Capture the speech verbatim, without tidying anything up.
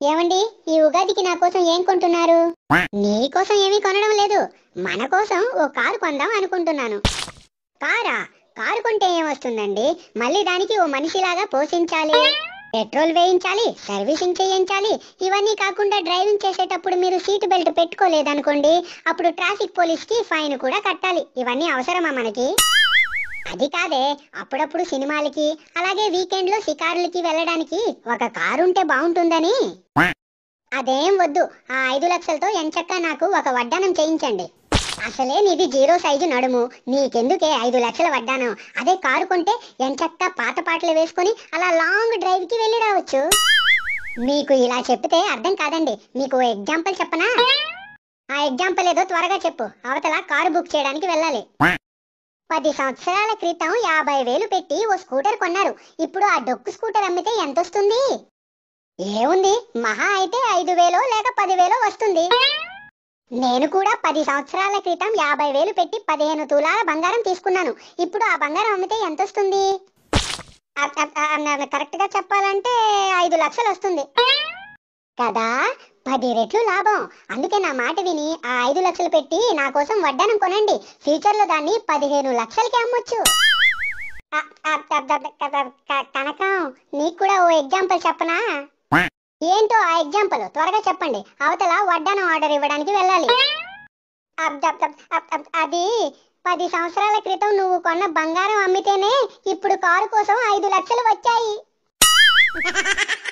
ఏమండి, ఈ ఉగాదికి నా కోసం ఏం కొంటున్నారు? నీ కోసం ఏమీ కొనడం లేదు, మన కోసం ఓ కారు కొందాం అనుకుంటున్నాను. కారా? కారు కొంటే ఏమొస్తుందండి? మళ్ళీ దానికి ఓ మనిషిలాగా పోషించాలి, పెట్రోల్ వేయించాలి, సర్వీసింగ్ చేయించాలి. ఇవన్నీ కాకుండా డ్రైవింగ్ చేసేటప్పుడు మీరు సీట్ బెల్ట్ పెట్టుకోలేదనుకోండి, అప్పుడు ట్రాఫిక్ పోలీస్ కి ఫైన్ కూడా కట్టాలి. ఇవన్నీ అవసరమా మనకి? అది కాదే, అప్పుడప్పుడు సినిమాలకి అలాగే వీకెండ్ లో షికారులకి వెళ్ళడానికి ఒక కారు ఉంటే బాగుంటుందని. అదేం వద్దు, ఆ ఐదు లక్షలతో ఎంచక్కా నాకు ఒక వడ్డానం చేయించండి. అసలే నీది జీరో సైజు నడుము, నీకెందుకే ఐదు లక్షల వడ్డానం? అదే కారు కొంటే ఎంచక్కా పాత పాటలు వేసుకొని అలా లాంగ్ డ్రైవ్ కి వెళ్ళి రావచ్చు. మీకు ఇలా చెప్తే అర్థం కాదండి, మీకు ఎగ్జాంపుల్ చెప్పనా? ఆ ఎగ్జాంపుల్ ఏదో త్వరగా చెప్పు, అవతల కారు బుక్ చేయడానికి వెళ్ళాలి. పది సంవత్సరాల క్రితం యాభై వేలు పెట్టి ఓ స్కూటర్ కొన్నారు. ఇప్పుడు ఆ డొక్కు స్కూటర్ అమ్మితే ఎంత వస్తుంది? ఏముంది, మహా అయితే ఐదు వేలో లేక పదివేలో వస్తుంది. నేను కూడా పది సంవత్సరాల క్రితం యాభై వేలు పెట్టి పదిహేను తులాల బంగారం తీసుకున్నాను. ఇప్పుడు ఆ బంగారం అమ్మితే ఎంత వస్తుంది? కరెక్ట్ గా చెప్పాలంటే ఐదు లక్షలు వస్తుంది కదా. పది రెట్లు లాభం. అందుకే నా మాట విని ఆ ఐదు లక్షలు పెట్టి నా కోసం వడ్డానం కొనండి. ఫ్యూచర్ లో దాన్ని పదిహేను లక్షలకి అమ్మొచ్చు. కనకం, నీకు కూడా ఓ ఎగ్జాంపుల్ చెప్పనా? ఏంటో ఆ ఎగ్జాంపుల్ త్వరగా చెప్పండి, అవతల వడ్డానం ఆర్డర్ ఇవ్వడానికి వెళ్ళాలి. అది పది సంవత్సరాల క్రితం నువ్వు కొన్న బంగారం అమ్మితేనే ఇప్పుడు కారు కోసం ఐదు లక్షలు వచ్చాయి.